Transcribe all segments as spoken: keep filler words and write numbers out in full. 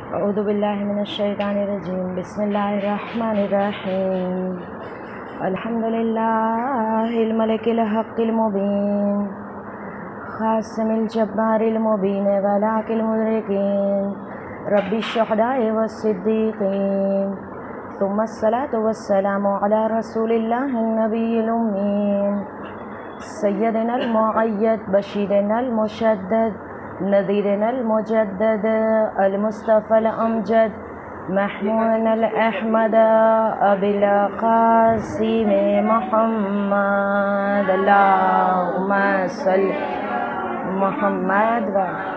اعوذ باللہ من الشیطان الرجیم بسم اللہ الرحمن الرحیم الحمد للہ الملک الحق المبین خاسم الجبار المبین ولاک المدرکین رب الشہداء والصدیقین ثم الصلاة والسلام علی رسول اللہ النبی الامین سیدنا المعید بشیرنا المشدد نذیرنا المجدد المصطفى الأمجد محمودنا الأحمد أبي القاسم محمد اللهم صل محمد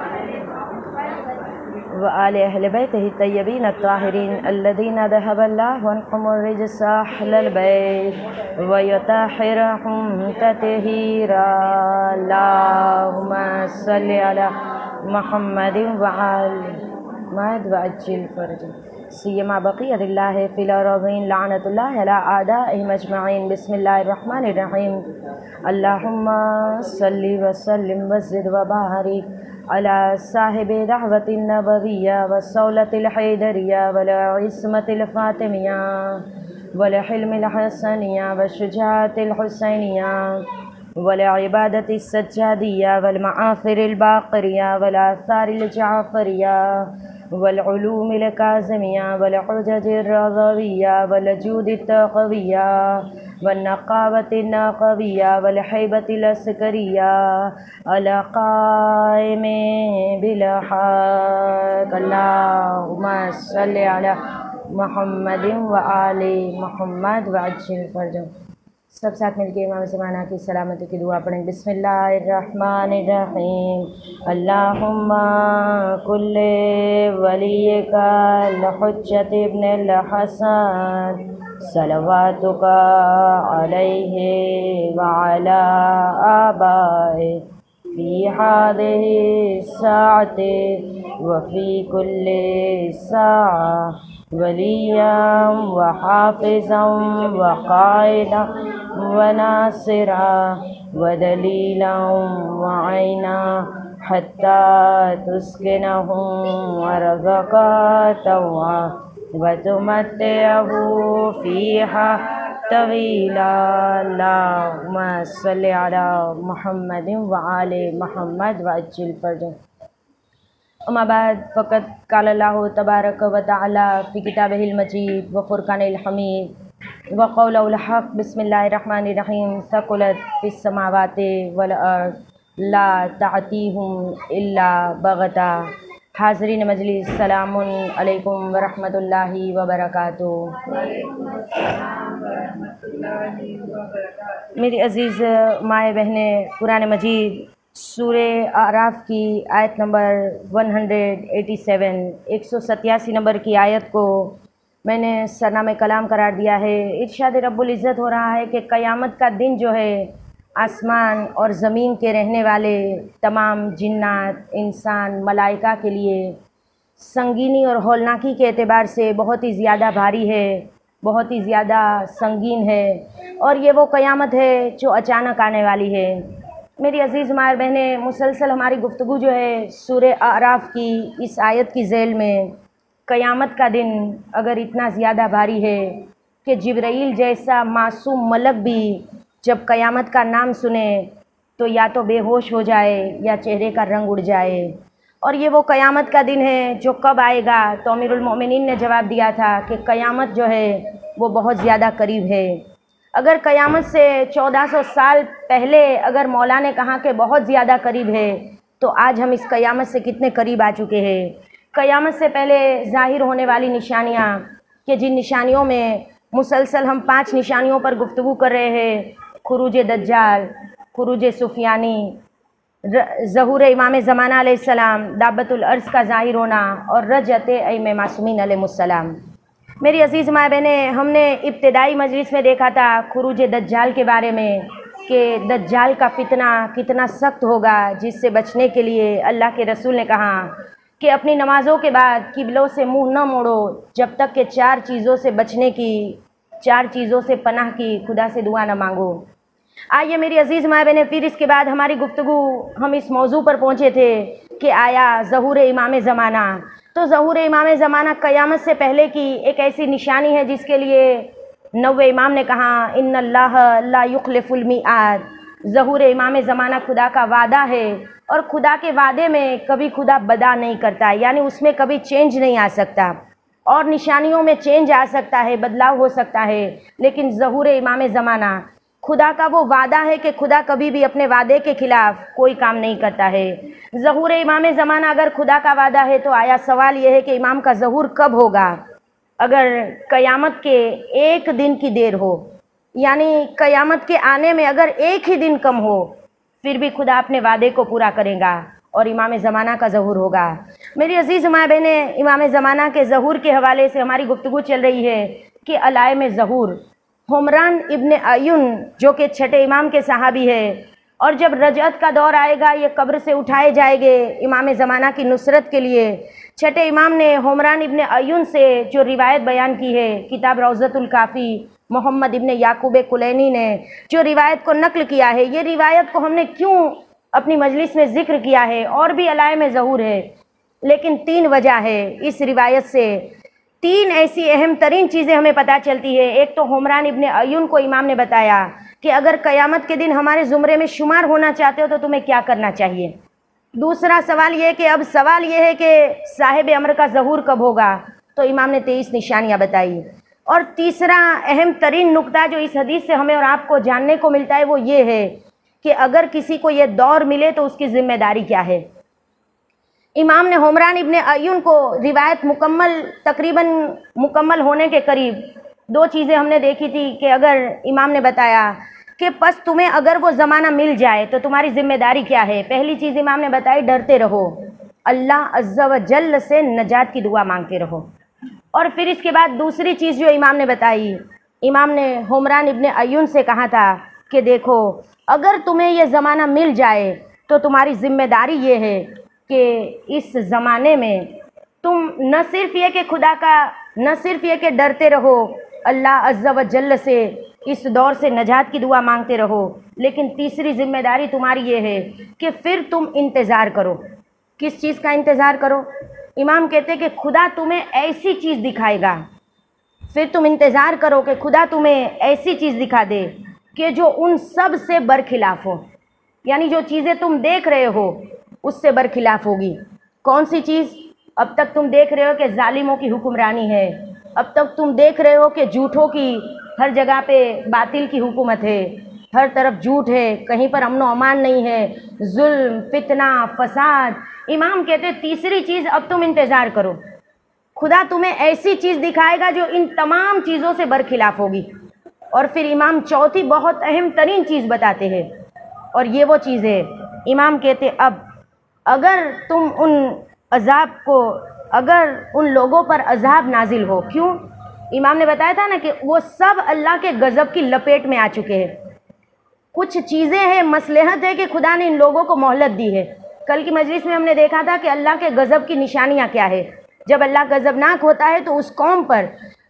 وآل أهل بيته الطيبين الطاهرين الذين ذهب الله عنهم الرجس أهل البيت ويطهرهم تطهيرا اللهم صل على محمد وعلى محمد وعجل فرجه سيما بقية الله في الأرضين لعنة الله على أعدائهم أجمعين بسم الله الرحمن الرحيم اللهم صل وسلم وزد وبارك على صاحب دعوة النبوية والصولة الحيدرية والعصمة الفاطمية والحلم الحسنية والشجاعة الحسينية والعبادة السجادية والمعاثر الباقرية والآثار الجعفرية والعلوم الكاظمية والحجج الرضوية والجود التقوية والنقابة النقوية والحيبة العسكرية القائم بالحق اللهم صل على محمد وآل محمد وعجل فرجه سب ساتھ مل کے امام زمانہ کی سلامتی کی دعا پڑھیں بسم اللہ الرحمن الرحیم اللہم کل ولیک الحجت ابن الحسن صلواتک علیہ وعلی آبائہ فی هذه الساعة وفي كل ساعة وليا وحافظا وقائدا وناصرا ودليلا وعينا حتى تسكنهم أرضك طوعا وتمتعه فيها طويلا اللهم صل على محمد وآل محمد وعجل فرجه اما بعد فقد قال الله تبارك وتعالى في كتابه المجيد وفرقان الحميد وقوله الحق بسم الله الرحمن الرحيم ثقلت في السماوات والأرض لا تعتيهم إلا بغتا حاضرین مجلس سلام علیکم ورحمۃ اللہ وبرکاتہ میری عزیز مائیں بہنیں قرآن مجید سورہ اعراف کی آیت نمبر ایک سو ستاسی ایک سو ستیاسی نمبر کی آیت کو میں نے سرنامہ کلام قرار دیا ہے۔ ارشاد رب العزت ہو رہا ہے کہ قیامت کا دن جو ہے آسمان اور زمین کے رہنے والے تمام جنات انسان ملائکہ کے لیے سنگینی اور ہولناکی کے اعتبار سے بہت ہی زیادہ بھاری ہے، بہت ہی زیادہ سنگین ہے، اور یہ وہ قیامت ہے جو اچانک آنے والی ہے۔ میری عزیز ماں بہنیں مسلسل ہماری گفتگو جو ہے سورہ اعراف کی اس آیت کی ذیل میں قیامت کا دن اگر اتنا زیادہ بھاری ہے کہ جبرائیل جیسا معصوم ملک بھی جب قیامت کا نام سنے تو یا تو بے ہوش ہو جائے یا چہرے کا رنگ اڑ جائے، اور یہ وہ قیامت کا دن ہے جو کب آئے گا؟ تو امیر المؤمنین نے جواب دیا تھا کہ قیامت جو ہے وہ بہت زیادہ قریب ہے۔ اگر قیامت سے چودہ سو سال پہلے اگر مولا نے کہا کہ بہت زیادہ قریب ہے تو آج ہم اس قیامت سے کتنے قریب آ چکے ہیں۔ قیامت سے پہلے ظاہر ہونے والی نشانیاں کہ جن نشانیوں میں مسلسل ہم پانچ نشانیوں پر گفتگو کر رہے ہیں، خروج دجال، خروج سفیانی، ظہور امام زمانہ علیہ السلام، دابت الارض کا ظاہر ہونا، اور رجعت ائمہ معصومین علیہ السلام۔ میری عزیز ماں بہنیں، ہم نے ابتدائی مجلس میں دیکھا تھا خروج دجال کے بارے میں کہ دجال کا فتنہ کتنا سخت ہوگا، جس سے بچنے کے لیے اللہ کے رسول نے کہا کہ اپنی نمازوں کے بعد قبلوں سے منہ نہ موڑو جب تک کہ چار چیزوں سے بچنے کی، چار چیزوں سے پناہ کی خدا سے دعا نہ مانگو۔ آئیے میری عزیز ماں بہنیں، پھر اس کے بعد ہماری گفتگو ہم اس موضوع پر پہنچے تھے کہ آیا ظہور امام زمانہ تو ظہور امام زمانہ قیامت سے پہلے کی ایک ایسی نشانی ہے جس کے لیے نوے امام نے کہا ان اللہ لا یخلف المیعاد، ظہور امام زمانہ خدا کا وعدہ ہے، اور خدا کے وعدے میں کبھی خدا بدا نہیں کرتا، یعنی اس میں کبھی چینج نہیں آ سکتا، اور نشانیوں میں چینج آ سکتا ہے، بدلاؤ ہو سکتا ہے، لیکن ظہور امام زمانہ خدا کا وہ وعدہ ہے کہ خدا کبھی بھی اپنے وعدے کے خلاف کوئی کام نہیں کرتا ہے۔ ظہور امام زمانہ اگر خدا کا وعدہ ہے تو آیا سوال یہ ہے کہ امام کا ظہور کب ہوگا؟ اگر قیامت کے ایک دن کی دیر ہو، یعنی قیامت کے آنے میں اگر ایک ہی دن کم ہو، پھر بھی خدا اپنے وعدے کو پورا کرے گا اور امام زمانہ کا ظہور ہوگا۔ میری عزیز ماں بہنیں، امام زمانہ کے ظہور کے حوالے سے ہماری گفتگو چل رہی ہے کہ علائم ظہور۔ حمران ابن عیون جو کہ چھٹے امام کے صحابی ہے، اور جب رجعت کا دور آئے گا یہ قبر سے اٹھائے جائیں گے امام زمانہ کی نصرت کے لیے، چھٹے امام نے حمران ابن عیون سے جو روایت بیان کی ہے، کتاب روضۃ الکافی محمد ابن یعقوب کلینی نے جو روایت کو نقل کیا ہے، یہ روایت کو ہم نے کیوں اپنی مجلس میں ذکر کیا ہے؟ اور بھی علائم ظہور ہے، لیکن تین وجہ ہے اس روایت سے، تین ایسی اہم ترین چیزیں ہمیں پتہ چلتی ہے۔ ایک تو حمران ابن عیون کو امام نے بتایا کہ اگر قیامت کے دن ہمارے زمرے میں شمار ہونا چاہتے ہو تو تمہیں کیا کرنا چاہیے۔ دوسرا سوال یہ کہ اب سوال یہ ہے کہ صاحب امر کا ظہور کب ہوگا، تو امام نے تیئیس نشانیاں بتائی۔ اور تیسرا اہم ترین نقطہ جو اس حدیث سے ہمیں اور آپ کو جاننے کو ملتا ہے وہ یہ ہے کہ اگر کسی کو یہ دور ملے تو اس کی ذمہ داری کیا ہے۔ امام نے حمران ابن عیون کو روایت مکمل تقریباً مکمل ہونے کے قریب دو چیزیں ہم نے دیکھی تھی کہ اگر امام نے بتایا کہ پس تمہیں اگر وہ زمانہ مل جائے تو تمہاری ذمہ داری کیا ہے، پہلی چیز امام نے بتائی ڈرتے رہو، اللہ عز و جل سے نجات کی دعا مانگتے رہو۔ اور پھر اس کے بعد دوسری چیز جو امام نے بتائی، امام نے حمران ابن عیون سے کہا تھا کہ دیکھو اگر تمہیں یہ زمانہ مل جائے تو تمہاری ذمہ داری یہ ہے کہ اس زمانے میں تم نہ صرف یہ کہ خدا کا نہ صرف یہ کہ ڈرتے رہو اللہ عز و جل سے، اس دور سے نجات کی دعا مانگتے رہو، لیکن تیسری ذمہ داری تمہاری یہ ہے کہ پھر تم انتظار کرو۔ کس چیز کا انتظار کرو؟ امام کہتے کہ خدا تمہیں ایسی چیز دکھائے گا، پھر تم انتظار کرو کہ خدا تمہیں ایسی چیز دکھا دے کہ جو ان سب سے برخلاف ہو، یعنی جو چیزیں تم دیکھ رہے ہو اس سے برخلاف ہوگی۔ کون سی چیز؟ اب تک تم دیکھ رہے ہو کہ ظالموں کی حکمرانی ہے، اب تک تم دیکھ رہے ہو کہ جھوٹوں کی ہر جگہ پہ باطل کی حکومت ہے، ہر طرف جھوٹ ہے، کہیں پر امن و امان نہیں ہے، ظلم، فتنہ، فساد۔ امام کہتے تیسری چیز اب تم انتظار کرو، خدا تمہیں ایسی چیز دکھائے گا جو ان تمام چیزوں سے برخلاف ہوگی۔ اور پھر امام چوتھی بہت اہم ترین چیز بتاتے ہیں، اور یہ وہ چیز ہے، امام کہتے اب اگر تم ان عذاب کو اگر ان لوگوں پر عذاب نازل ہو، کیوں؟ امام نے بتایا تھا نا کہ وہ سب اللہ کے غضب کی لپیٹ میں آ چکے ہیں۔ کچھ چیزیں ہیں، مصلحت ہے کہ خدا نے ان لوگوں کو مہلت دی ہے۔ کل کی مجلس میں ہم نے دیکھا تھا کہ اللہ کے غضب کی نشانیاں کیا ہے۔ جب اللہ غضبناک ہوتا ہے تو اس قوم پر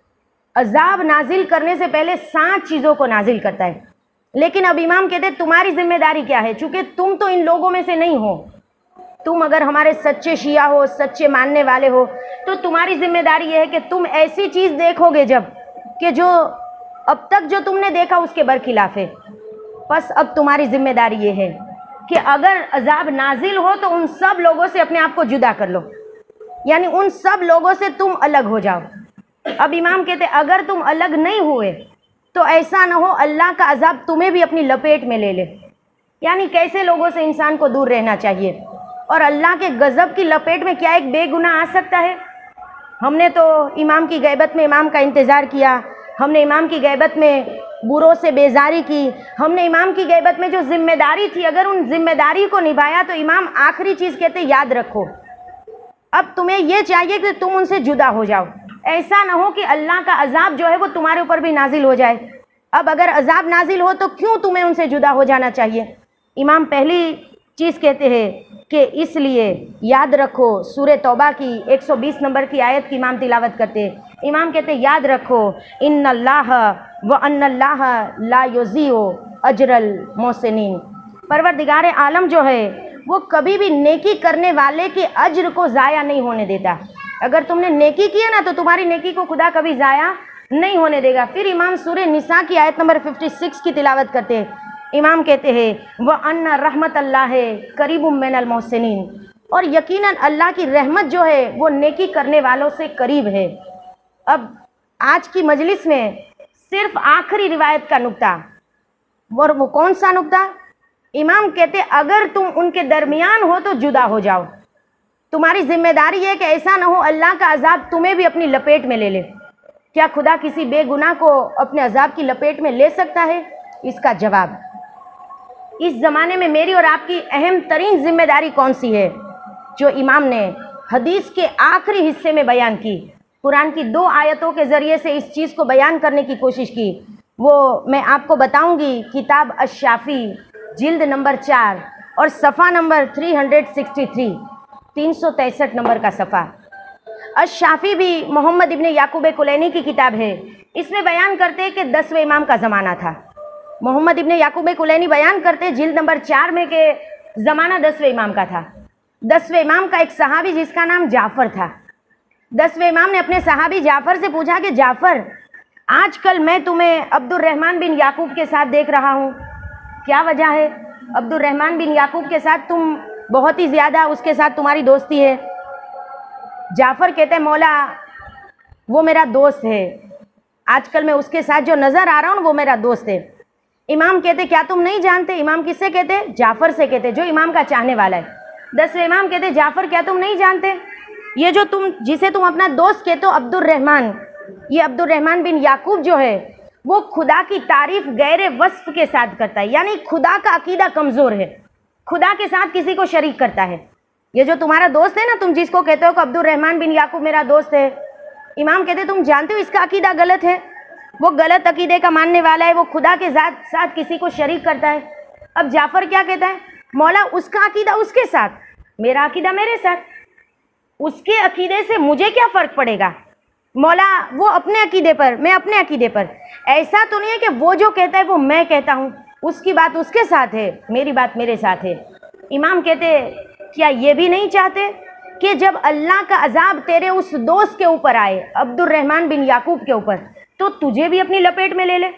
عذاب نازل کرنے سے پہلے سات چیزوں کو نازل کرتا ہے، لیکن اب امام کہتے ہیں تمہاری ذمہ داری کیا ہے، چونکہ تم تو ان لوگوں میں سے نہیں ہو، تم اگر ہمارے سچے شیعہ ہو، سچے ماننے والے ہو، تو تمہاری ذمہ داری یہ ہے کہ تم ایسی چیز دیکھو گے جب کہ جو اب تک جو تم نے دیکھا اس کے برخلاف ہے۔ بس اب تمہاری ذمہ داری یہ ہے کہ اگر عذاب نازل ہو تو ان سب لوگوں سے اپنے آپ کو جدا کر لو، یعنی ان سب لوگوں سے تم الگ ہو جاؤ۔ اب امام کہتے اگر تم الگ نہیں ہوئے تو ایسا نہ ہو اللہ کا عذاب تمہیں بھی اپنی لپیٹ میں لے لے، یعنی کیسے لوگوں سے انسان کو دور رہنا چاہیے۔ اور اللہ کے غضب کی لپیٹ میں کیا ایک بے گناہ آ سکتا ہے؟ ہم نے تو امام کی غیبت میں امام کا انتظار کیا، ہم نے امام کی غیبت میں بروں سے بیزاری کی، ہم نے امام کی غیبت میں جو ذمہ داری تھی اگر ان ذمہ داری کو نبھایا، تو امام آخری چیز کہتے یاد رکھو اب تمہیں یہ چاہیے کہ تم ان سے جدا ہو جاؤ، ایسا نہ ہو کہ اللہ کا عذاب جو ہے وہ تمہارے اوپر بھی نازل ہو جائے۔ اب اگر عذاب نازل ہو تو کیوں تمہیں ان سے جدا ہو جانا چاہیے؟ امام پہلی چیز کہتے ہیں کہ اس لیے یاد رکھو، سورہ توبہ کی ایک سو بیس نمبر کی آیت کی امام تلاوت کرتے ہیں۔ امام کہتے ہیں یاد رکھو ان اللہ وان اللہ لا یضیع اجر المحسنین، پروردگار عالم جو ہے وہ کبھی بھی نیکی کرنے والے کے اجر کو ضائع نہیں ہونے دیتا۔ اگر تم نے نیکی کی ہے نا تو تمہاری نیکی کو خدا کبھی ضائع نہیں ہونے دے گا۔ پھر امام سورہ نساء کی آیت نمبر چھپن کی تلاوت کرتے ہیں۔ امام کہتے ہیں وَأَنَّ رحمت اللہ قریب من المحسنین، اور یقیناً اللہ کی رحمت جو ہے وہ نیکی کرنے والوں سے قریب ہے۔ اب آج کی مجلس میں صرف آخری روایت کا نقطہ، اور وہ کون سا نقطہ؟ امام کہتے اگر تم ان کے درمیان ہو تو جدا ہو جاؤ۔ تمہاری ذمہ داری ہے کہ ایسا نہ ہو اللہ کا عذاب تمہیں بھی اپنی لپیٹ میں لے لے۔ کیا خدا کسی بے گناہ کو اپنے عذاب کی لپیٹ میں لے سکتا ہے؟ اس کا جواب، اس زمانے میں میری اور آپ کی اہم ترین ذمہ داری کون سی ہے جو امام نے حدیث کے آخری حصے میں بیان کی، قرآن کی دو آیتوں کے ذریعے سے اس چیز کو بیان کرنے کی کوشش کی؟ وہ میں آپ کو بتاؤں گی کتاب الشافی جلد نمبر چار اور صفحہ نمبر تین سو تریسٹھ، تین سو تریسٹھ نمبر کا صفحہ۔ الشافی بھی محمد ابن یعقوب کلینی کی کتاب ہے۔ اس میں بیان کرتے کہ دسویں امام کا زمانہ تھا۔ محمد ابن یعقوب کلینی بیان کرتے جلد نمبر چار میں کہ زمانہ دسویں امام کا تھا۔ دسویں امام کا ایک صحابی جس کا نام جعفر تھا، دسویں امام نے اپنے صحابی جعفر سے پوچھا کہ جعفر، آج کل میں تمہیں عبد الرحمن بن یعقوب کے ساتھ دیکھ رہا ہوں، کیا وجہ ہے؟ عبد الرحمن بن یعقوب کے ساتھ تم بہت ہی زیادہ اس کے ساتھ تمہاری دوستی ہے۔ جعفر کہتے ہیں مولا وہ میرا دوست ہے، آج کل میں اس کے ساتھ جو نظر آ رہا ہوں وہ میرا دوست ہے۔ امام کہتے کیا تم نہیں جانتے؟ امام کس سے کہتے؟ جعفر سے کہتے جو امام کا چاہنے والا ہے۔ دسویں امام کہتے جعفر کیا تم نہیں جانتے یہ جو تم جسے تم اپنا دوست کہتے ہو عبد الرحمن، یہ عبد الرحمن بن یعقوب جو ہے وہ خدا کی تعریف غیر وصف کے ساتھ کرتا ہے، یعنی خدا کا عقیدہ کمزور ہے، خدا کے ساتھ کسی کو شریک کرتا ہے۔ یہ جو تمہارا دوست ہے نا، تم جس کو کہتے ہو کہ عبد الرحمن بن یعقوب میرا دوست ہے، امام کہتے تم جانتے ہو اس کا عقیدہ غلط ہے، وہ غلط عقیدے کا ماننے والا ہے، وہ خدا کے ذات ساتھ کسی کو شریک کرتا ہے۔ اب جعفر کیا کہتا ہے؟ مولا اس کا عقیدہ اس کے ساتھ، میرا عقیدہ میرے ساتھ، اس کے عقیدے سے مجھے کیا فرق پڑے گا؟ مولا وہ اپنے عقیدے پر، میں اپنے عقیدے پر، ایسا تو نہیں ہے کہ وہ جو کہتا ہے وہ میں کہتا ہوں، اس کی بات اس کے ساتھ ہے، میری بات میرے ساتھ ہے۔ امام کہتے کیا یہ بھی نہیں چاہتے کہ جب اللہ کا عذاب تیرے اس دوست کے اوپر آئے عبد الرحمن بن یعقوب کے اوپر تو تجھے بھی اپنی لپیٹ میں لے لے؟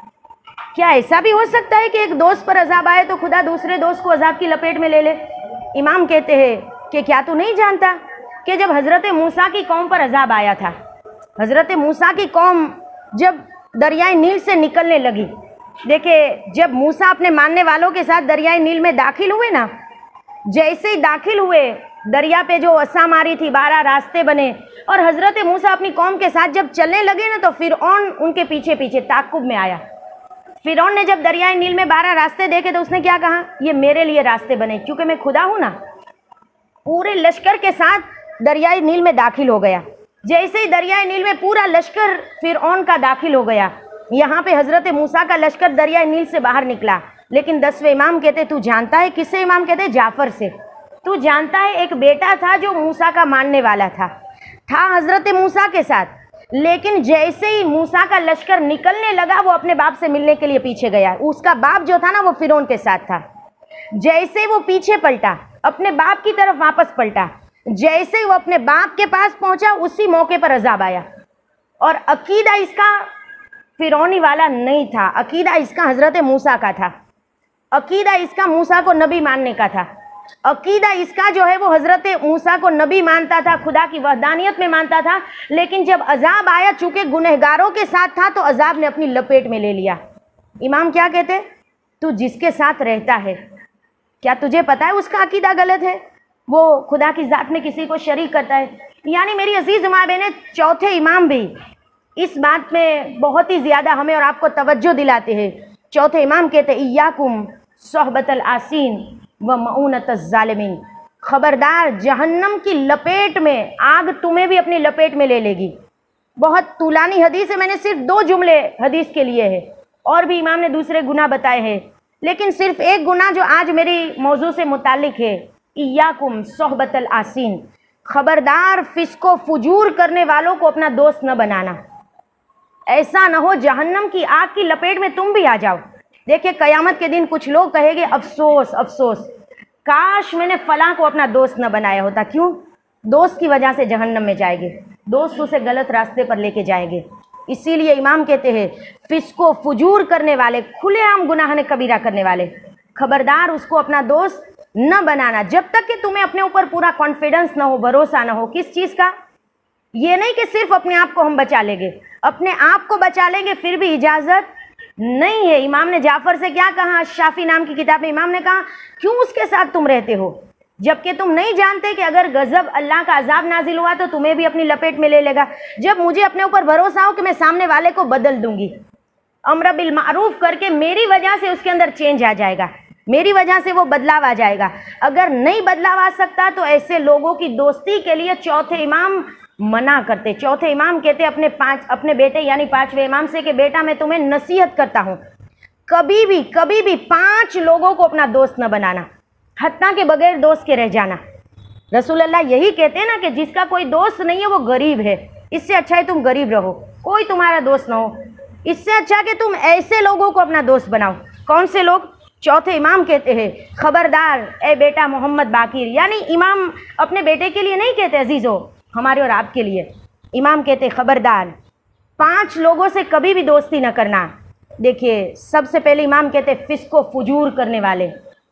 کیا ایسا بھی ہو سکتا ہے کہ ایک دوست پر عذاب آئے تو خدا دوسرے دوست کو عذاب کی لپیٹ میں لے لے؟ امام کہتے ہیں کہ کیا تو نہیں جانتا کہ جب حضرت موسیٰ کی قوم پر عذاب آیا تھا، حضرت موسیٰ کی قوم جب دریائے نیل سے نکلنے لگی، دیکھے جب موسیٰ اپنے ماننے والوں کے ساتھ دریائے نیل میں داخل ہوئے نا، جیسے ہی داخل ہوئے دریا پہ جو عصا ماری تھی بارہ راستے بنے، اور حضرت موسیٰ اپنی قوم کے ساتھ جب چلنے لگے نا تو فرعون ان کے پیچھے پیچھے تعقب میں آیا۔ فرعون نے جب دریائے نیل میں بارہ راستے دیکھے تو اس نے کیا کہا؟ یہ میرے لیے راستے بنے کیونکہ میں خدا ہوں نا۔ پورے لشکر کے ساتھ دریائے نیل میں داخل ہو گیا۔ جیسے ہی دریائے نیل میں پورا لشکر فرعون کا داخل ہو گیا، یہاں پہ حضرت موسیٰ کا لشکر دریائے نیل سے باہر نکلا، لیکن دسویں امام کہتے تو جانتا ہے کس سے؟ امام کہتے جعفر سے۔ تو جانتا ہے ایک بیٹا تھا جو موسیٰ کا ماننے والا تھا تھا حضرت موسیٰ کے ساتھ، لیکن جیسے ہی موسیٰ کا لشکر نکلنے لگا وہ اپنے باپ سے ملنے کے لیے پیچھے گیا۔ اس کا باپ جو تھا نا وہ فرعون کے ساتھ تھا۔ جیسے وہ پیچھے پلٹا، اپنے باپ کی طرف واپس پلٹا، جیسے وہ اپنے باپ کے پاس پہنچا اسی موقع پر عذاب آیا۔ اور عقیدہ اس کا فرعونی والا نہیں تھا، عقیدہ اس کا حضرت موسیٰ کا تھا، عقیدہ اس کا موسیٰ کو نبی ماننے کا تھا، عقیدہ اس کا جو ہے وہ حضرت موسیٰ کو نبی مانتا تھا، خدا کی وحدانیت میں مانتا تھا، لیکن جب عذاب آیا چونکہ گنہگاروں کے ساتھ تھا تو عذاب نے اپنی لپیٹ میں لے لیا۔ امام کیا کہتے؟ تو جس کے ساتھ رہتا ہے کیا تجھے پتا ہے اس کا عقیدہ غلط ہے؟ وہ خدا کی ذات میں کسی کو شریک کرتا ہے۔ یعنی میری عزیز ماں بہنیں، چوتھے امام بھی اس بات میں بہت ہی زیادہ ہمیں اور آپ کو توجہ دلاتے ہیں۔ چوتھے امام کہتے ہیں ایاکم صحبت العاصین و معونت الظالمین، خبردار جہنم کی لپیٹ میں آگ تمہیں بھی اپنی لپیٹ میں لے لے گی۔ بہت طولانی حدیث ہے، میں نے صرف دو جملے حدیث کے لیے ہے، اور بھی امام نے دوسرے گناہ بتائے ہیں، لیکن صرف ایک گناہ جو آج میری موضوع سے متعلق ہے، ایاکم صحبت العاصین، خبردار فسق و فجور کرنے والوں کو اپنا دوست نہ بنانا، ایسا نہ ہو جہنم کی آگ کی لپیٹ میں تم بھی آ جاؤ۔ دیکھیں قیامت کے دن کچھ لوگ کہیں گے افسوس افسوس، کاش میں نے فلاں کو اپنا دوست نہ بنایا ہوتا۔ کیوں؟ दोस्त की वजह से जहन्नम में जाएंगे, दोस्त उसे गलत रास्ते पर लेके जाएंगे। इसीलिए इमाम कहते हैं फिस्को फुजूर करने वाले, खुलेआम गुनाह ने कबीरा करने वाले, खबरदार उसको अपना दोस्त न बनाना जब तक कि तुम्हें अपने ऊपर पूरा कॉन्फिडेंस ना हो, भरोसा ना हो। किस चीज़ का? ये नहीं कि सिर्फ अपने आप को हम बचा लेंगे, अपने आप को बचा लेंगे फिर भी इजाज़त नहीं है। इमाम ने जाफ़र से क्या कहा? शाफी नाम की किताब में इमाम ने कहा क्यों उसके साथ तुम रहते हो, जबकि तुम नहीं जानते कि अगर गज़ब अल्लाह का अजाब नाजिल हुआ तो तुम्हें भी अपनी लपेट में ले लेगा। जब मुझे अपने ऊपर भरोसा हो कि मैं सामने वाले को बदल दूंगी, अम्र बिल मारूफ करके मेरी वजह से उसके अंदर चेंज आ जाएगा, मेरी वजह से वो बदलाव आ जाएगा। अगर नहीं बदलाव आ सकता तो ऐसे लोगों की दोस्ती के लिए चौथे इमाम मना करते। चौथे इमाम कहते अपने पांच अपने बेटे यानी पांचवें इमाम से कि बेटा मैं तुम्हें नसीहत करता हूँ, कभी भी कभी भी पांच लोगों को अपना दोस्त न बनाना, हत्ता के बगैर दोस्त के रह जाना। रसूल अल्लाह यही कहते हैं ना कि जिसका कोई दोस्त नहीं है वो गरीब है, इससे अच्छा है तुम गरीब रहो, कोई तुम्हारा दोस्त ना हो। इससे अच्छा कि तुम ऐसे लोगों को अपना दोस्त बनाओ। कौन से लोग? चौथे इमाम कहते हैं खबरदार ए बेटा मोहम्मद बाकिर, यानी इमाम अपने बेटे के लिए नहीं कहते अजीज़ो, हमारे और आपके लिए। इमाम कहते खबरदार पांच लोगों से कभी भी दोस्ती न करना। देखिए सबसे पहले इमाम कहते फिस्को फुजूर करने वाले,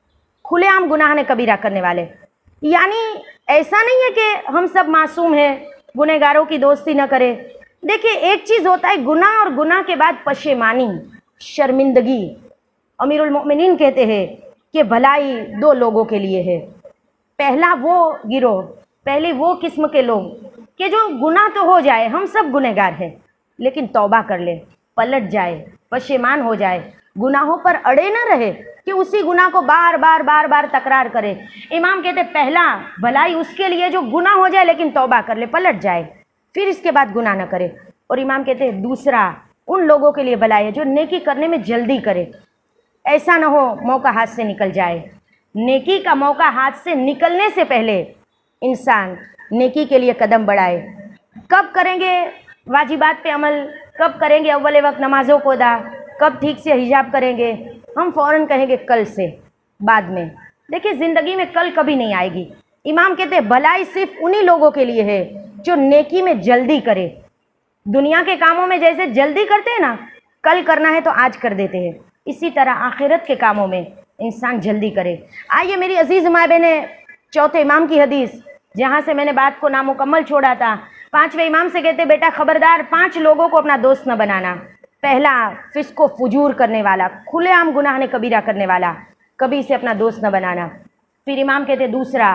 खुलेआम गुनाह ने कबीरा करने वाले। यानी ऐसा नहीं है कि हम सब मासूम हैं, गुनहगारों की दोस्ती न करें। देखिए एक चीज़ होता है गुनाह, और गुनाह के बाद पशेमानी, शर्मिंदगी। अमीरुल मोमिनीन कहते हैं कि भलाई दो लोगों के लिए है। पहला वो गिरोह, पहली वो किस्म के लोग कि जो गुनाह तो हो जाए, हम सब गुनहगार हैं, लेकिन तौबा कर ले, पलट जाए, पशेमान हो जाए, गुनाहों पर अड़े न रहे कि उसी गुनाह को बार बार बार बार तकरार करे। इमाम कहते पहला भलाई उसके लिए जो गुनाह हो जाए लेकिन तौबा कर ले, पलट जाए, फिर इसके बाद गुनाह न करे। और इमाम कहते दूसरा उन लोगों के लिए भलाई है जो नेकी करने में जल्दी करे। ऐसा न हो मौका हाथ से निकल जाए। नेकी का मौका हाथ से निकलने से पहले इंसान नेकी के लिए कदम बढ़ाए। कब करेंगे वाजिबात पे अमल, कब करेंगे अव्वल वक्त नमाज़ों को अदा, कब ठीक से हिजाब करेंगे? हम फ़ौरन कहेंगे कल से, बाद में। देखिए ज़िंदगी में कल कभी नहीं आएगी। इमाम कहते हैं भलाई सिर्फ उन्हीं लोगों के लिए है जो नेकी में जल्दी करे। दुनिया के कामों में जैसे जल्दी करते हैं ना, कल करना है तो आज कर देते हैं, इसी तरह आखिरत के कामों में इंसान जल्दी करे। आइए मेरी अजीज़ माँ बहनें, चौथे इमाम की हदीस जहाँ से मैंने बात को नामुकम्मल छोड़ा था। पांचवें इमाम से कहते बेटा खबरदार पांच लोगों को अपना दोस्त न बनाना। पहला फिस्को फुजूर करने वाला, खुलेआम गुनाह ने कबीरा करने वाला, कभी से अपना दोस्त न बनाना। फिर इमाम कहते दूसरा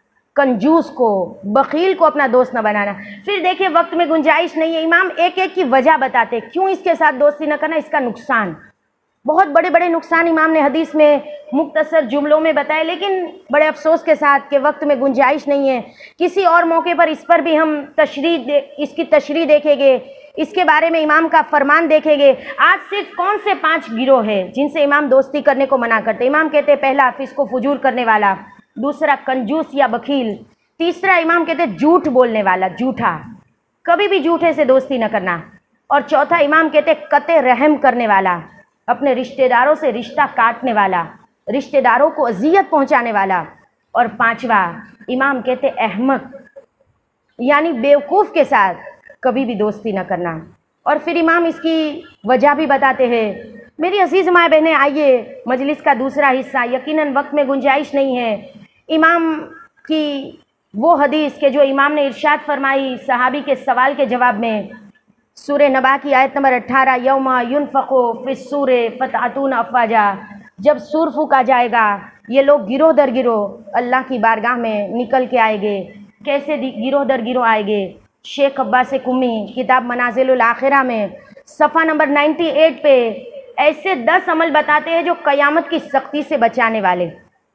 कंजूस को, बखील को अपना दोस्त न बनाना। फिर देखिए वक्त में गुंजाइश नहीं है, इमाम एक एक की वजह बताते क्यों इसके साथ दोस्ती न करना। इसका नुकसान, बहुत बड़े बड़े नुकसान इमाम ने हदीस में मुख्तसर जुमलों में बताए, लेकिन बड़े अफसोस के साथ कि वक्त में गुंजाइश नहीं है। किसी और मौके पर इस पर भी हम तशरीह दे, इसकी तशरीह देखेंगे, इसके बारे में इमाम का फरमान देखेंगे। आज सिर्फ कौन से पांच गिरोह है जिनसे इमाम दोस्ती करने को मना करते। इमाम कहते हैं पहला फिस्को फुजूर करने वाला, दूसरा कंजूस या बखील, तीसरा इमाम कहते हैं झूठ बोलने वाला, झूठा, कभी भी झूठे से दोस्ती न करना, और चौथा इमाम कहते हैं कते रहम करने वाला, अपने रिश्तेदारों से रिश्ता काटने वाला, रिश्तेदारों को अजियत पहुंचाने वाला, और पांचवा इमाम कहते अहमक यानी बेवकूफ़ के साथ कभी भी दोस्ती न करना। और फिर इमाम इसकी वजह भी बताते हैं। मेरी अजीज़ माँ बहनें, आइए मजलिस का दूसरा हिस्सा, यकीनन वक्त में गुंजाइश नहीं है। इमाम की वो हदीस के जो इमाम ने इरशाद फरमाई सहाबी के सवाल के जवाब में, सूरे नबा की आयत नंबर अट्ठारह, यौमा युनफ़क़ु फ़िस्सूरे फ़तअतून अफ़वाजा, जब सूर फूका जाएगा ये लोग गिरोह दर गिरोह अल्लाह की बारगाह में निकल के आएंगे। कैसे गिरोह दर गिरोह आएंगे? शेख अब्बास कुमी किताब मनाज़िलुल आखिरा में सफ़ा नंबर अट्ठानवे पे ऐसे दस अमल बताते हैं जो क़यामत की सख्ती से बचाने वाले।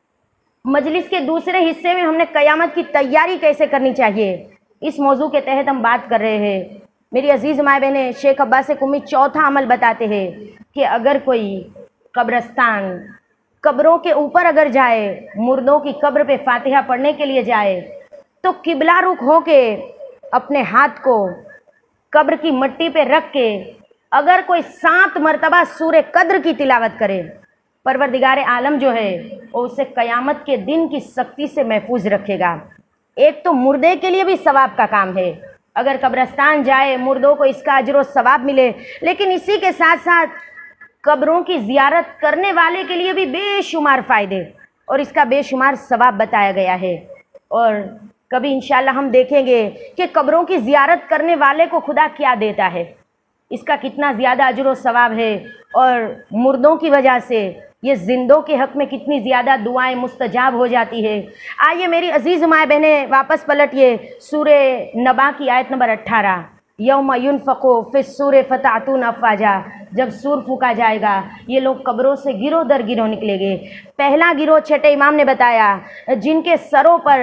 मजलिस के दूसरे हिस्से में हमने क़यामत की तैयारी कैसे करनी चाहिए, इस मौजू के तहत हम बात कर रहे हैं। मेरी अजीज़ माँ बहनें, शेख अब्बास कुमी चौथा अमल बताते हैं कि अगर कोई कब्रस्तान, कब्रों के ऊपर अगर जाए, मुर्दों की कब्र पे फातिहा पढ़ने के लिए जाए, तो किबला रुख हो के अपने हाथ को कब्र की मिट्टी पे रख के अगर कोई सात मरतबा सूरे कद्र की तिलावत करे, परवरदिगार आलम जो है वो उसे क़यामत के दिन की सख्ती से महफूज रखेगा। ایک تو مردے کے لیے بھی ثواب کا کام ہے، اگر قبرستان جائے مردوں کو اس کا اجر و ثواب ملے، لیکن اسی کے ساتھ ساتھ قبروں کی زیارت کرنے والے کے لیے بھی بے شمار فائدے اور اس کا بے شمار ثواب بتایا گیا ہے۔ اور کبھی انشاءاللہ ہم دیکھیں گے کہ قبروں کی زیارت کرنے والے کو خدا کیا دیتا ہے، اس کا کتنا زیادہ اجر و ثواب ہے، اور مردوں کی وجہ سے یہ زندوں کے حق میں کتنی زیادہ دعائیں مستجاب ہو جاتی ہے۔ آئیے میری عزیز مائیں بہنیں واپس پلٹیے سورہ نبا کی آیت نمبر اٹھارہ، یوم ینفخ فی الصور فتأتون افواجا، جب سور پھونکا جائے گا یہ لوگ قبروں سے گروہ در گروہ نکلیں گے۔ پہلا گروہ چھٹے امام نے بتایا جن کے سروں پر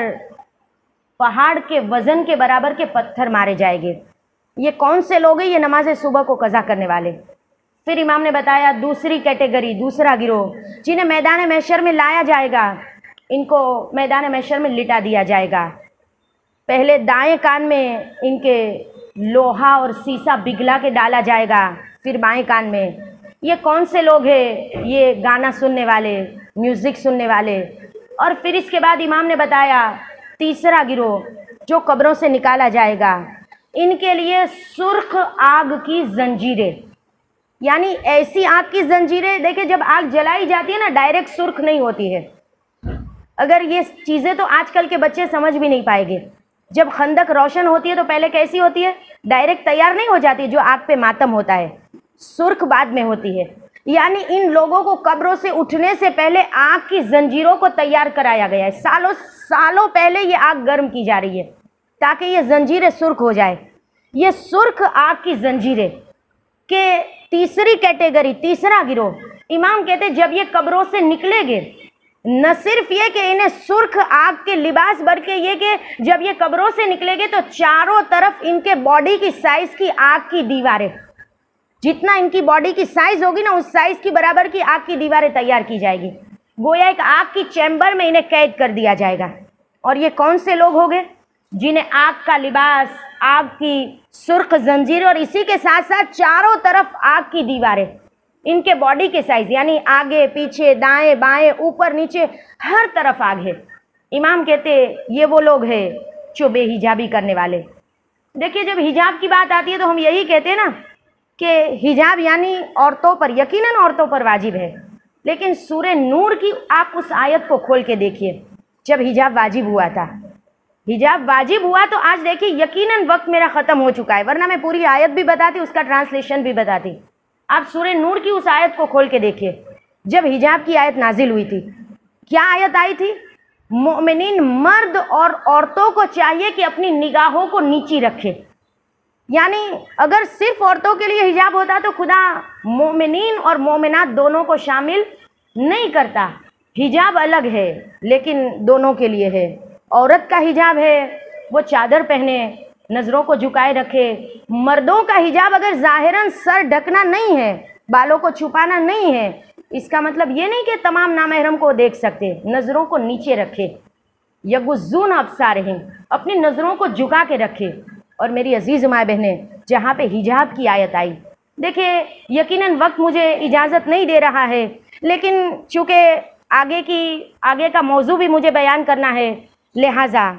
پہاڑ کے وزن کے برابر کے پتھر مارے جائیں گے۔ یہ کون سے لوگ ہیں؟ یہ نماز صبح کو قضا کرنے والے۔ پھر امام نے بتایا دوسری کیٹیگری، دوسرا گروہ جنہیں میدان محشر میں لایا جائے گا، ان کو میدان محشر میں لٹا دیا جائے گا۔ پہلے دائیں کان میں ان کے لوہا اور سیسا بگلا کے ڈالا جائے گا، پھر بائیں کان میں۔ یہ کون سے لوگ ہیں؟ یہ گانا سننے والے، میوزک سننے والے۔ اور پھر اس کے بعد امام نے بتایا تیسرا گروہ جو قبروں سے نکالا جائے گا، ان کے لیے سرخ آگ کی زنجیریں، یعنی ایسی آگ کی زنجیریں، دیکھیں جب آگ جلائی جاتی ہے نا ڈائریکٹ سرخ نہیں ہوتی ہے۔ اگر یہ چیزیں تو آج کل کے بچے سمجھ بھی نہیں پائیں گے۔ جب خندق روشن ہوتی ہے تو پہلے کیسی ہوتی ہے؟ ڈائریکٹ تیار نہیں ہو جاتی، جو آگ پہ ماتم ہوتا ہے سرخ بعد میں ہوتی ہے۔ یعنی ان لوگوں کو قبروں سے اٹھنے سے پہلے آگ کی زنجیروں کو تیار کرایا گیا ہے، سالوں سالوں پہلے یہ آگ گرم کی جا رہی ہے تاکہ یہ زنجیریں سرخ ہو جائے۔ یہ سرخ آگ کی زنجیریں کہ تیسری کیٹیگری، تیسرا گروہ، امام کہتے ہیں جب یہ قبروں سے نکلے گے، نہ صرف یہ کہ انہیں سرخ آگ کے لباس بلکہ یہ کہ جب یہ قبروں سے نکلے گے تو چاروں طرف ان کے باڈی کی سائز کی آگ کی دیواریں، جتنا ان کی باڈی کی سائز ہوگی نا اس سائز کی برابر کی آگ کی دیواریں تیار کی جائے گی، گویا ایک آگ کی چیمبر میں انہیں قید کر دیا جائے گا۔ اور یہ کون سے لوگ ہوں گے؟ جنہیں آگ کا لباس، آگ کی سرخ زنجیر اور اسی کے ساتھ ساتھ چاروں طرف آگ کی دیواریں، ان کے باڈی کے سائز یعنی آگے پیچھے دائیں بائیں اوپر نیچے ہر طرف آگ ہے۔ امام کہتے یہ وہ لوگ ہیں جو بے حجابی کرنے والے۔ دیکھیے جب حجاب کی بات آتی ہے تو ہم یہی کہتے ہیں نا کہ حجاب یعنی عورتوں پر، یقیناً عورتوں پر واجب ہے، لیکن سورہ نور کی آپ اس آیت کو کھول کے دیکھیے جب حجاب واجب ہوا تھا۔ حجاب واجب ہوا تو آج دیکھیے یقیناً وقت میرا ختم ہو چکا ہے، ورنہ میں پوری آیت بھی بتاتی، اس کا ٹرانسلیشن بھی بتاتی۔ آپ سورہ نور کی اس آیت کو کھول کے دیکھیے جب حجاب کی آیت نازل ہوئی تھی، کیا آیت آئی تھی؟ مومنین مرد اور عورتوں کو چاہیے کہ اپنی نگاہوں کو نیچی رکھے۔ یعنی اگر صرف عورتوں کے لیے حجاب ہوتا تو خدا مومنین اور مومنات دونوں کو شامل نہیں کرتا۔ حجاب الگ ہے لیکن دونوں کے لیے ہے۔ عورت کا حجاب ہے وہ چادر پہنے، نظروں کو جھکائے رکھے۔ مردوں کا حجاب اگر ظاہراً سر ڈھکنا نہیں ہے، بالوں کو چھپانا نہیں ہے، اس کا مطلب یہ نہیں کہ تمام نامحرم کو دیکھ سکتے، نظروں کو نیچے رکھے، یغضون ابصارہم، اپنی نظروں کو جھکا کے رکھے۔ اور میری عزیز ماں بہنیں جہاں پہ حجاب کی آیت آئی، دیکھیں یقیناً وقت مجھے اجازت نہیں دے رہا ہے، لیکن چونکہ آگے کی آگے کا موضوع بھی مجھے بیان کرنا ہے، لہٰذا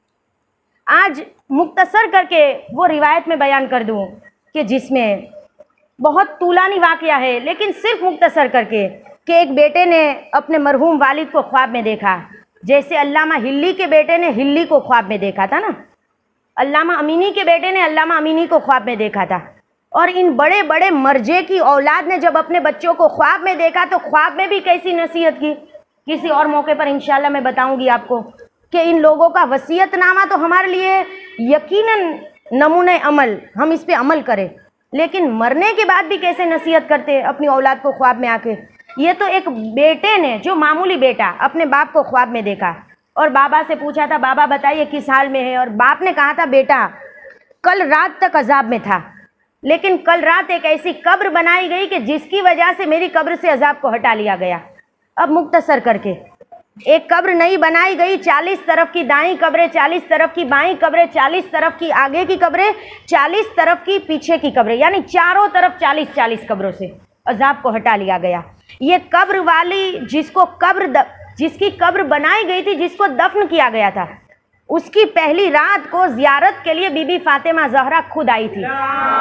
آج مختصر کر کے وہ روایت میں بیان کر دوں کہ جس میں بہت طولانی واقعہ ہے، لیکن صرف مختصر کر کے کہ ایک بیٹے نے اپنے مرحوم والد کو خواب میں دیکھا، جیسے علامہ ہلی کے بیٹے نے ہلی کو خواب میں دیکھا تھا نا، علامہ امینی کے بیٹے نے علامہ امینی کو خواب میں دیکھا تھا۔ اور ان بڑے بڑے مرجے کی اولاد نے جب اپنے بچوں کو خواب میں دیکھا تو خواب میں بھی کیسی نصیحت کی، کسی اور موقع پر انشاءاللہ میں بتاؤں گی آپ کو کہ ان لوگوں کا وصیت نامہ تو ہمارے لیے یقیناً نمونہ عمل، ہم اس پہ عمل کریں، لیکن مرنے کے بعد بھی کیسے نصیحت کرتے اپنی اولاد کو خواب میں آ کے۔ یہ تو ایک بیٹے نے، جو معمولی بیٹا، اپنے باپ کو خواب میں دیکھا اور بابا سے پوچھا تھا بابا بتائیے کس حال میں ہے، اور باپ نے کہا تھا بیٹا کل رات تک عذاب میں تھا، لیکن کل رات ایک ایسی قبر بنائی گئی کہ جس کی وجہ سے میری قبر سے عذاب کو ہٹا لیا گیا۔ اب مختصر کر کے ایک قبر نہیں بنائی گئی، چالیس طرف کی دائیں قبریں، چالیس طرف کی بائیں قبریں، چالیس طرف کی آگے کی قبریں، چالیس طرف کی پیچھے کی قبریں، یعنی چاروں طرف چالیس چالیس قبروں سے عذاب کو ہٹا لیا گیا۔ یہ قبر والی جس کو قبر جس کی قبر بنائی گئی تھی، جس کو دفن کیا گیا تھا، اس کی پہلی رات کو زیارت کے لیے بی بی فاطمہ زہرا خود آئی تھی.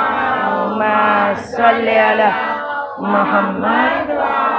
صلی علی محمد.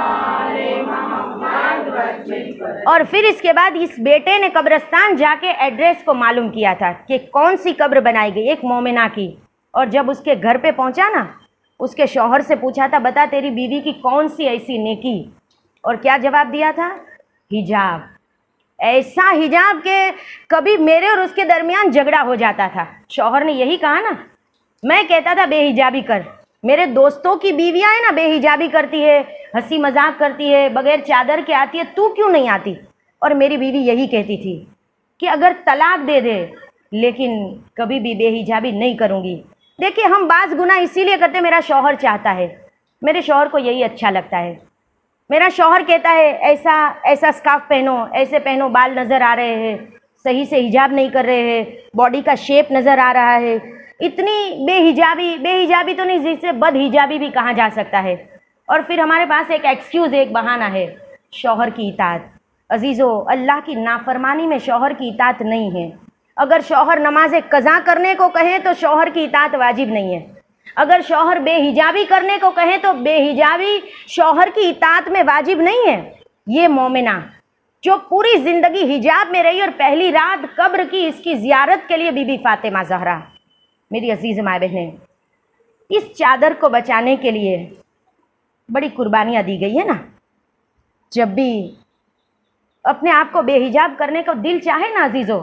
اور پھر اس کے بعد اس بیٹے نے قبرستان جا کے ایڈریس کو معلوم کیا تھا کہ کون سی قبر بنائی گئی، ایک مومنہ کی. اور جب اس کے گھر پہ پہنچا نا، اس کے شوہر سے پوچھا تھا بتا تیری بیوی کی کون سی ایسی نیکی، اور کیا جواب دیا تھا؟ حجاب. ایسا حجاب کہ کبھی میرے اور اس کے درمیان جھگڑا ہو جاتا تھا. شوہر نے یہی کہا نا، میں کہتا تھا بے حجابی کر. میرے دوستوں کی بیویاں ہیں نا، بے حجابی کرتی ہے، ہنسی مذاق کرتی ہے، بغیر چادر کے آتی ہے، تو کیوں نہیں آتی؟ اور میری بیوی یہی کہتی تھی کہ اگر طلاق دے دے لیکن کبھی بھی بے حجابی نہیں کروں گی. دیکھیے ہم بعض گناہ اسی لیے کرتے میرا شوہر چاہتا ہے، میرے شوہر کو یہی اچھا لگتا ہے. میرا شوہر کہتا ہے ایسا ایسا اسکارف پہنو، ایسے پہنو، بال نظر آ رہے ہیں، صحیح سے حجاب نہیں کر رہے ہیں، باڈی کا شیپ نظر آ رہا ہے. اتنی بے حجابی، بے حجابی تو نہیں جسے بد حجابی بھی کہا جا سکتا ہے. اور پھر ہمارے پاس ایک ایکسکیوز، ایک بہانہ ہے، شوہر کی اطاعت. عزیزو، اللہ کی نافرمانی میں شوہر کی اطاعت نہیں ہے. اگر شوہر نماز قضا کرنے کو کہیں تو شوہر کی اطاعت واجب نہیں ہے. اگر شوہر بے حجابی کرنے کو کہیں تو بے حجابی شوہر کی اطاعت میں واجب نہیں ہے. یہ مومنہ جو پوری زندگی حجاب میں رہی اور پہلی رات قبر کی اس کی زیارت کے لیے بی بی فاطمہ زہرا. میری عزیز ماں بہنیں، اس چادر کو بچانے کے لیے بڑی قربانیاں دی گئی ہے نا. جب بھی اپنے آپ کو بے حجاب کرنے کو دل چاہے نا عزیزو،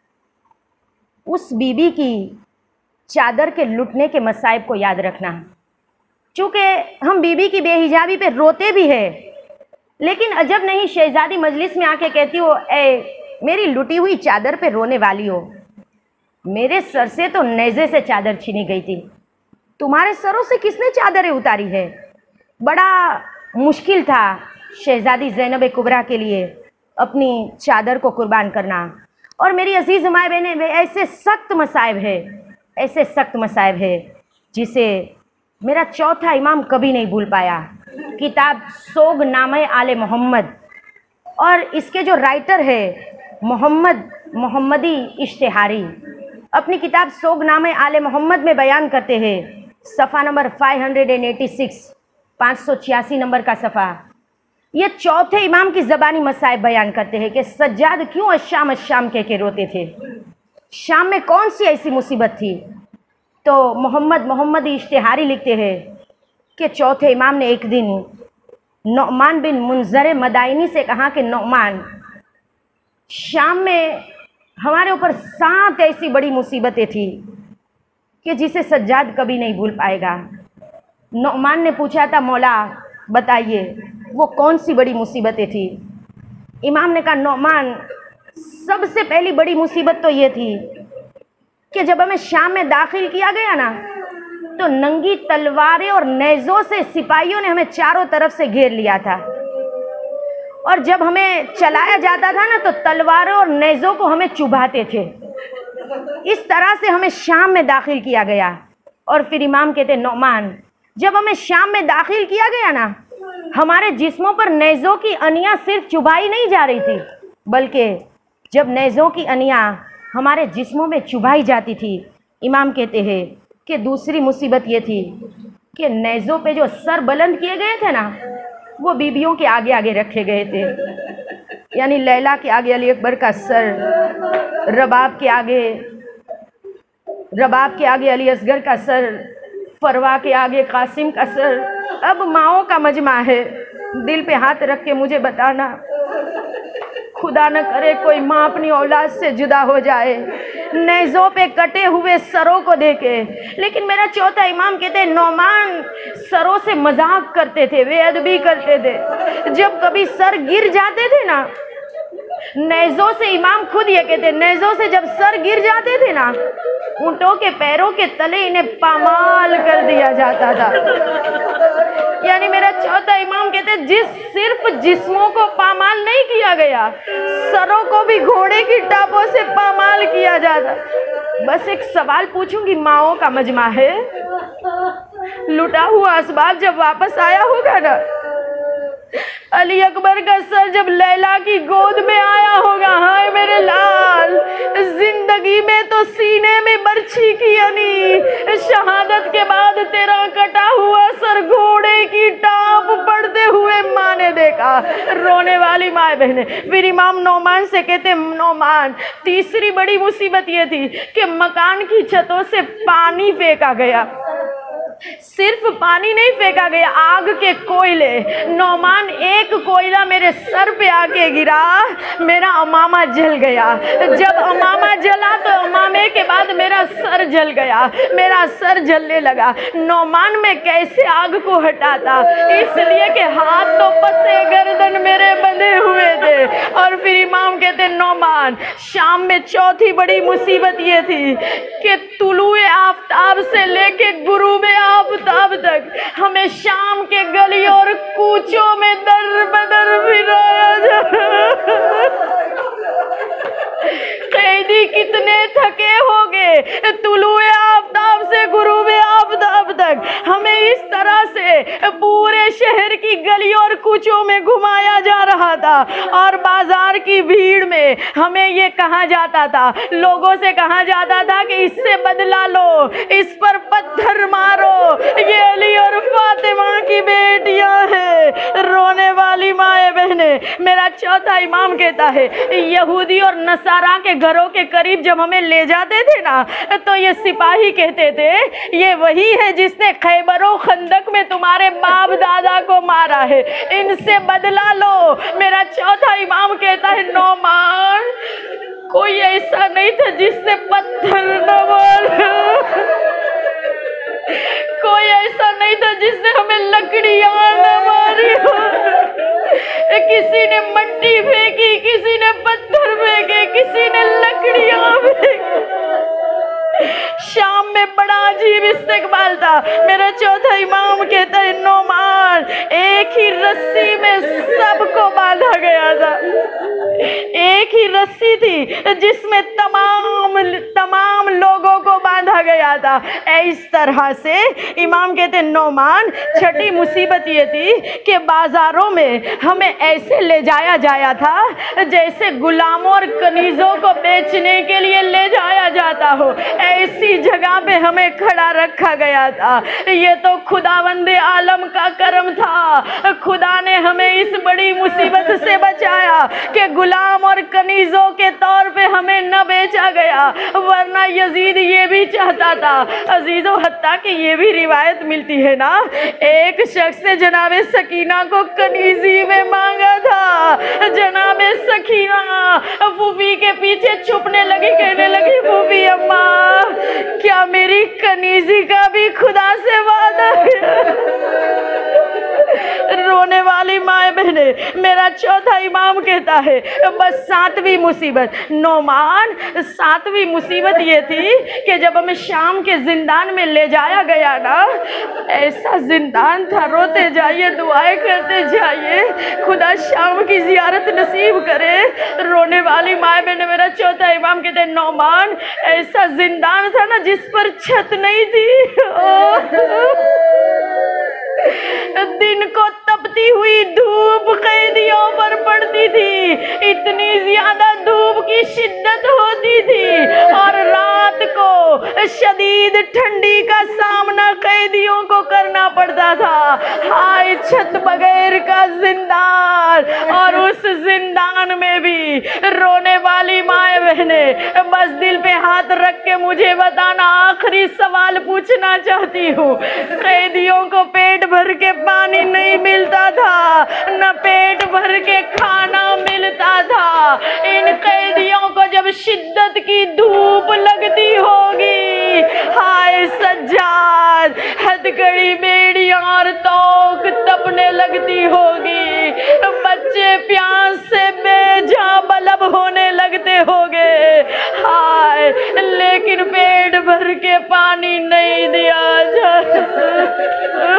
اس بی بی کی چادر کے لٹنے کے مصائب کو یاد رکھنا. چونکہ ہم بی بی کی بے حجابی پہ روتے بھی ہیں، لیکن عجب نہیں شہزادی مجلس میں آ کے کہتی ہو اے میری لٹی ہوئی چادر پہ رونے والی ہو، میرے سر سے تو نیزے سے چادر چھینی گئی تھی، تمہارے سروں سے کس نے چادریں اتاری ہے؟ بڑا مشکل تھا شہزادی زینب کبریٰ کے لیے اپنی چادر کو قربان کرنا. اور میری عزیز مائیں بہنیں، ایسے سخت مصائب ہے، ایسے سخت مصائب ہے جسے میرا چوتھا امام کبھی نہیں بھول پایا. کتاب سوگ نامہ آل محمد، اور اس کے جو رائٹر ہے محمد محمدی اشتہاری، اپنی کتاب سوگ نامہ آل محمد میں بیان کرتے ہیں، صفحہ نمبر پانچ سو چھیاسی، پانچ سو چھیاسی نمبر کا صفحہ. یہ چوتھے امام کی زبانی مصائب بیان کرتے ہیں کہ سجاد کیوں الشام الشام کہہ کے روتے تھے، شام میں کون سی ایسی مصیبت تھی. تو محمد محمد اشتہاری لکھتے ہیں کہ چوتھے امام نے ایک دن نعمان بن منذر مدائنی سے کہا کہ نعمان، شام میں ہمارے اوپر سات ایسی بڑی مصیبتیں تھیں کہ جسے سجاد کبھی نہیں بھول پائے گا. نعمان نے پوچھا تھا مولا بتائیے وہ کون سی بڑی مصیبتیں تھیں؟ امام نے کہا نعمان، سب سے پہلی بڑی مصیبت تو یہ تھی کہ جب ہمیں شام میں داخل کیا گیا نا تو ننگی تلواریں اور نیزوں سے سپاہیوں نے ہمیں چاروں طرف سے گھیر لیا تھا، اور جب ہمیں چلایا جاتا تھا نا تو تلواروں اور نیزوں کو ہمیں چبھاتے تھے. اس طرح سے ہمیں شام میں داخل کیا گیا. اور پھر امام کہتے نعمان، جب ہمیں شام میں داخل کیا گیا نا، ہمارے جسموں پر نیزوں کی انیاں صرف چبھائی نہیں جا رہی تھی، بلکہ جب نیزوں کی انیاں ہمارے جسموں میں چبھائی جاتی تھی، امام کہتے ہیں کہ دوسری مصیبت یہ تھی کہ نیزوں پہ جو سر بلند کیے گئے تھے نا، وہ بیبیوں کے آگے آگے رکھے گئے تھے. یعنی لیلا کے آگے علی اکبر کا سر، رباب کے آگے رباب کے آگے علی اصغر کا سر، فروا کے آگے قاسم کا سر. اب ماؤں کا مجمع ہے، دل پہ ہاتھ رکھ کے مجھے بتانا، خدا نہ کرے کوئی ماں اپنی اولاد سے جدا ہو جائے نیزوں پہ کٹے ہوئے سروں کو دیکھے. لیکن میرا چوتھا امام کہتے ہیں نعمان سروں سے مذاق کرتے تھے، بے ادبی کرتے تھے. جب کبھی سر گر جاتے تھے نا نیزوں سے، امام خود یہ کہتے نیزوں سے جب سر گر جاتے تھے نا، اونٹوں کے پیروں کے تلے انہیں پامال کر دیا جاتا تھا. یعنی میرا چوتھا امام کہتے جس صرف جسموں کو پامال نہیں کیا گیا، سروں کو بھی گھوڑے کی ٹاپوں سے پامال کیا جاتا. بس ایک سوال پوچھوں گی، ماؤں کا مجمع ہے، لٹا ہوا اسباب جب واپس آیا ہوگا نا علی اکبر کا سر جب لیلا کی گود میں آیا ہوگا، ہائے میرے لال، زندگی میں تو سینے میں برچھی کی انی، شہادت کے بعد تیرا کٹا ہوا سر گھوڑے کی ٹاپ پڑتے ہوئے ماں نے دیکھا۔ رونے والی ماں بہنیں پھر امام نعمان سے کہتے نعمان، تیسری بڑی مصیبت یہ تھی کہ مکان کی چھتوں سے پانی پھینکا گیا، صرف پانی نہیں پھینکا گیا، آگ کے کوئلے۔ نعمان ایک کوئلہ میرے سر پہ آ کے گرا، میرا امامہ جل گیا، جب امامہ جلا تو امامے کے بعد میرا سر جل گیا، میرا سر جلنے لگا۔ نعمان میں کیسے آگ کو ہٹاتا؟ اس لیے کہ ہاتھ تو پسے گردن میرے بندھے ہوئے تھے۔ اور پھر امام کہتے نعمان، شام میں چوتھی بڑی مصیبت یہ تھی کہ طلوع آفتاب سے لے کے غروب آفتاب تک ہمیں شام کے گلیوں اور کوچوں میں در بدر پھرایا جا رہا۔ قیدی کتنے تھکے ہوگے، طلوع آفتاب سے غروب آفتاب تک ہمیں اس طرح سے پورے شہر کی گلیوں اور کوچوں میں گھمایا جا رہا تھا، اور بازار کی بھیڑ میں ہمیں یہ کہا جاتا تھا، لوگوں سے کہا جاتا تھا کہ اس سے بدلہ لو، اس پر پتھر مارو، یہ علی اور فاطمہ کی بیٹیاں ہیں۔ رونے والی مائیں بہنیں، میرا چوتھا امام کہتا ہے یہودی اور نصارہ کے گھروں کے قریب جب ہمیں لے جاتے تھے نا تو یہ سپاہی کہتے تھے یہ وہی ہے جس نے خیبر و خندق میں تمہارے باپ دادا کو مارا ہے، ان سے بدلہ لو۔ میرا چوتھا امام کہتا ہے نعمان، کوئی ایسا نہیں تھا جس نے پتھر نہ مارا، کوئی ایسا نہیں تھا جس نے ہمیں لکڑیاں نہ ماری ہو، کسی نے مٹی پھینکی، کسی نے پتھر پھینکے، کسی نے لکڑیاں پھینکی۔ شام میں بڑا عجیب استقبال تھا۔ میرا چوتھا امام کہتا ہے نعمان، ایک ہی رسی میں سب کو باندھا گیا تھا، ایک ہی رسی تھی جس میں تمام تمام لوگوں کو باندھا گیا تھا۔ اس طرح سے امام کہتے ہیں نعمان، چھٹی مصیبت یہ تھی کہ بازاروں میں ہمیں ایسے لے جایا جایا تھا جیسے غلاموں اور کنیزوں کو بیچنے کے لیے لے جایا جاتا ہو، ایسی جگہ پہ ہمیں کھڑا رکھا گیا تھا۔ یہ تو خداوند عالم کا کرم تھا، خدا نے ہمیں اس بڑی مصیبت سے بچایا کہ غلام اور کنیزوں کے طور پہ ہمیں نہ بیچا گیا، ورنہ یزید یہ بھی چاہتا تھا۔ عزیزو، حتیٰ کہ یہ بھی روایت ملتی ہے نا، ایک شخص نے جناب سکینہ کو کنیزی میں مانگا تھا۔ جناب سکینہ پھوپھی کے پیچھے چھپنے لگی، کہنے لگی پھوپھی اماں، کیا میری کنیزی کا بھی خدا سے وعدہ ہے؟ رونے والی مائیں بہنیں، میرا چوتھا امام کہتا ہے بس ساتویں مصیبت نعمان، ساتویں مصیبت یہ تھی کہ جب ہمیں شام کے زندان میں لے جایا گیا نا، ایسا زندان تھا، روتے جائیے، دعائیں کرتے جائیے، خدا شام کی زیارت نصیب کرے۔ رونے والی مائیں بہنیں، میرا چوتھا امام کہتے ہیں نعمان، ایسا زندان تھا نا جس پر چھت نہیں تھی، دن کو تپتی ہوئی دھوپ قیدیوں پر پڑتی تھی، اتنی زیادہ دھوپ کی شدت ہوتی تھی، اور رات کو شدید ٹھنڈی کا سامنا قیدیوں کو کرنا پڑتا تھا۔ ہائے چھت بغیر کا زندان، اور اس زندان میں بھی رونے والی مائیں بہنیں، بس دل پہ ہاتھ رکھ کے مجھے بتانا، آخری سوال پوچھنا چاہتی ہوں، قیدیوں کو پیٹ بھر کے پانی نہیں ملتا تھا، نہ پیٹ بھر کے کھانا ملتا تھا۔ ان قیدیوں کو جب شدت کی دھوپ لگتی ہوگی، ہائے سجاد، ہتھکڑی بیڑیاں اور توک تپنے لگتی ہوگی، بچے پیاس سے بے جاں بلب ہونے لگتے ہوگے، ہائے لیکن پیٹ بھر کے پانی نہیں دیا جاتا۔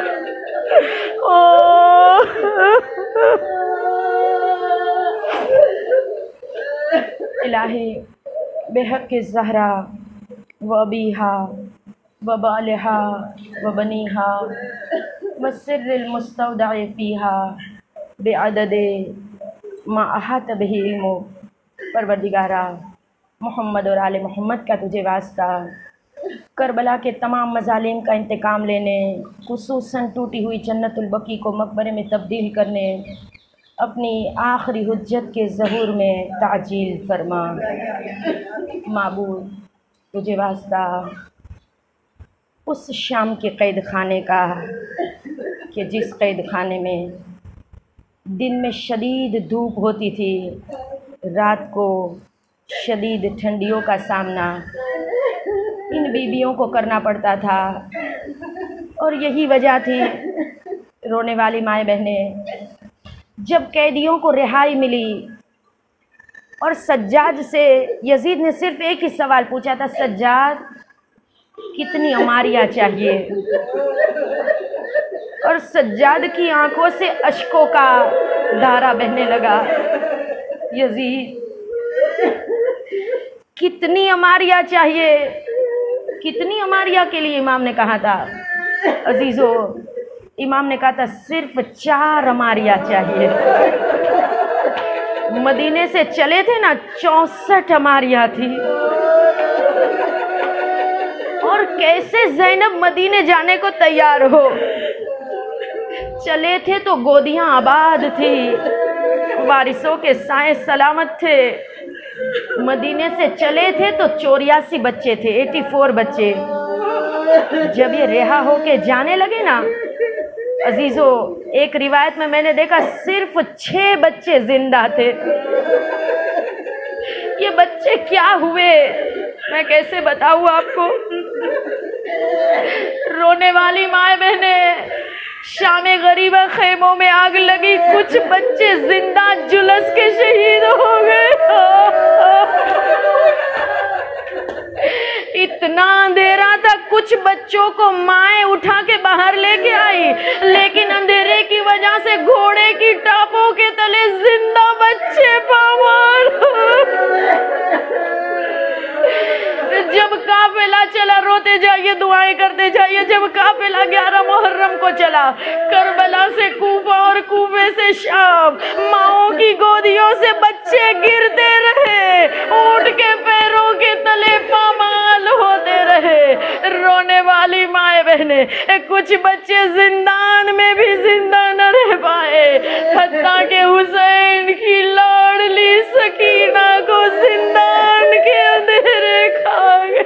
الہی بحق الزہرا و ابیہا و بالہا و بنیہا و سر المستودع فیہا بعدد ما احاط بہ علم. پروردگارا محمد اور آل محمد کا تجھے واسطہ کربلا کے تمام مظالم کا انتقام لینے، خصوصاً ٹوٹی ہوئی جنت البقیع کو مقبرے میں تبدیل کرنے، اپنی آخری حجت کے ظہور میں تعجیل فرما. معبود تجھے واسطہ اس شام کے قید خانے کا کہ جس قید خانے میں دن میں شدید دھوپ ہوتی تھی، رات کو شدید ٹھنڈیوں کا سامنا ان بیویوں کو کرنا پڑتا تھا. اور یہی وجہ تھی رونے والی مائیں بہنیں، جب قیدیوں کو رہائی ملی اور سجاد سے یزید نے صرف ایک ہی سوال پوچھا تھا، سجاد کتنی عماریہ چاہیے؟ اور سجاد کی آنکھوں سے اشکوں کا دھارا بہنے لگا. یزید کتنی عماریہ چاہیے؟ کتنی عماریہ کے لیے امام نے کہا تھا؟ عزیزو، امام نے کہا تھا صرف چار عماریہ چاہیے. مدینے سے چلے تھے نا، چونسٹھ عماریہ تھی. اور کیسے زینب مدینے جانے کو تیار ہو؟ چلے تھے تو گودیاں آباد تھی، وارثوں کے سائے سلامت تھے. مدینے سے چلے تھے تو چوریاسی بچے تھے، ایٹی فور بچے. جب یہ رہا ہو کے جانے لگے نا عزیزو، ایک روایت میں میں نے دیکھا صرف چھ بچے زندہ تھے. یہ بچے کیا ہوئے میں کیسے بتاؤں آپ کو؟ رونے والی مائیں بہنیں، شام غریبہ خیموں میں آگ لگی، کچھ بچے زندہ جلس کے شہید ہو گئے. اتنا اندھیرا تھا، کچھ بچوں کو مائیں اٹھا کے باہر لے کے آئی، لیکن اندھیرے کی وجہ سے گھوڑے کی ٹاپوں کے تلے زندہ بچے پامال. جب قافلہ چلا، روتے جائیے، دعائیں کرتے جائیے. جب قافلہ گیارہ محرم کو چلا، کربلا سے کوفہ اور کوفے سے شام، ماؤں کی گودیوں سے بچے گرتے رہے، اونٹ کے پیروں کے تلے پامال ہوتے رہے. رونے والی مائیں بہنیں، کچھ بچے زندان میں بھی زندہ نہ رہ پائے، حتیٰ کہ حسین کی لاڈلی سکینہ کو زندان کے اندھیرے کھا گئے.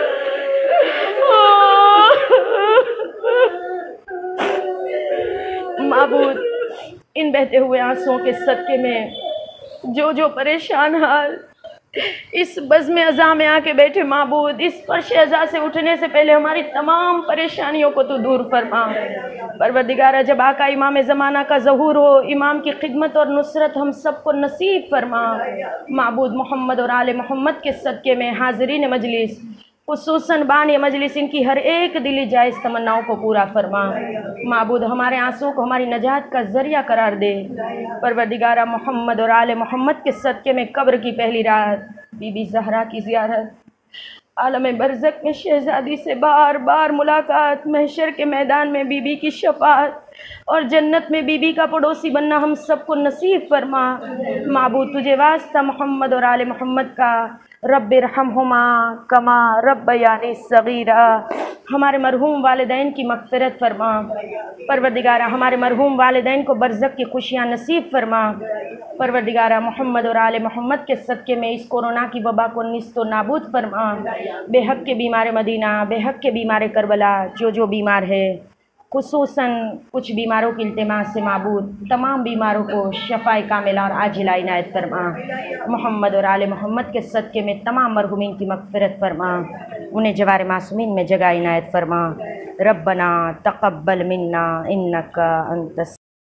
معبود ان بہتے ہوئے آنسوؤں کے صدقے میں جو جو پریشان حال اس بزم ازاں میں آ کے بیٹھے، معبود اس فرش ازاں سے اٹھنے سے پہلے ہماری تمام پریشانیوں کو تو دور فرما. پروردگارہ جب آقا امام زمانہ کا ظہور ہو، امام کی خدمت اور نصرت ہم سب کو نصیب فرما. معبود محمد اور آل محمد کے صدقے میں حاضرین مجلس، خصوصاً بانی مجلس، ان کی ہر ایک دلی جائز تمناؤں کو پورا فرما. معبود ہمارے آنسوں کو ہماری نجات کا ذریعہ قرار دے. پروردگارہ محمد اور آل محمد کے صدقے میں قبر کی پہلی رات بی بی زہرا کی زیارت، عالم برزخ میں شہزادی سے بار بار ملاقات، محشر کے میدان میں بی بی کی شفاعت اور جنت میں بی بی کا پڑوسی بننا ہم سب کو نصیب فرما. معبود تجھے واسطہ محمد اور آل محمد کا رب ارحمہما کما ربیانی صغیرا، ہمارے مرحوم والدین کی مغفرت فرما. پروردگارہ ہمارے مرحوم والدین کو برزخ کی خوشیاں نصیب فرما. پروردگارہ محمد اور آل محمد کے صدقے میں اس کورونا کی وبا کو نیست و نابود فرما. بے حق کے بیمار مدینہ، بے حق کے بیمار کربلا، جو جو بیمار ہے، خصوصاً کچھ بیماروں کی التماس سے معبود تمام بیماروں کو شفاء کاملہ اور عاجلہ عنایت فرما. محمد اور آل محمد کے صدقے میں تمام مرحومین کی مغفرت فرما، انہیں جوار معصومین میں جگہ عنایت فرما. ربنا تقبل منا انک انت